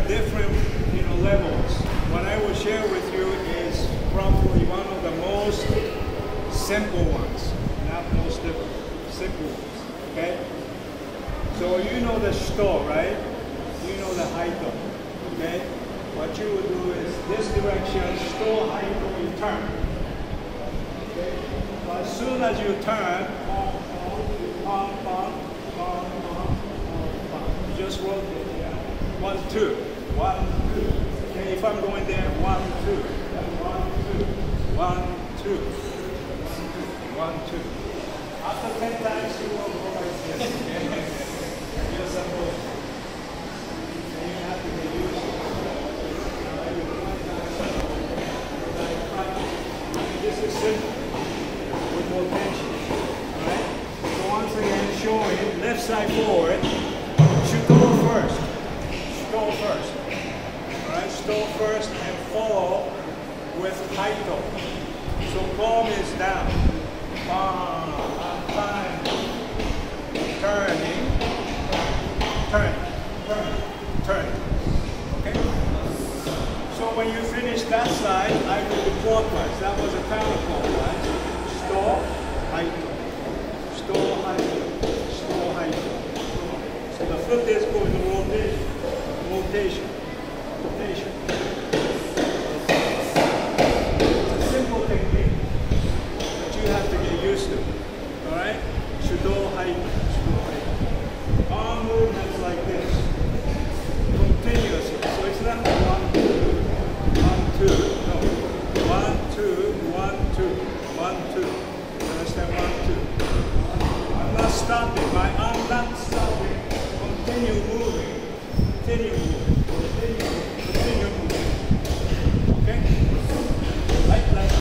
different, levels. What I will share with you is probably one of the most simple ones, not most difficult, simple ones. Okay. So you know the Shuto, right? You know the Haito. Okay. What you will do is this direction, Shuto Haito, you turn. Okay. But as soon as you turn, you just rotate. Yeah. 1, 2, 1, 2. Okay. If I'm going there, 1, 2, 1, 2, 1, 2, 1, 2. After 10 times, you will go like this. Okay. You're supposed to. And you have to get used to it. This is simple with more tension. Alright? So once again, showing left side forward, Shuto first. Shuto first. Alright, Shuto first and follow with Haito. So palm is down. Time. Turning. Turn. Okay? So when you finish that side, I do the clockwise. That was a counterclockwise. Shuto, Haito. Shuto, Haito. Shuto, Haito. So the foot is going to rotation. It's a simple technique that you have to get used to. Alright? Shuto, Haito. Arm movements like this. Continuously. So it's not 1, 2, 1, 2. No. 1, 2, 1, 2, 1, 2. You understand? 1, 2. I'm not stopping. I'm not stopping. Continue moving. Continue moving.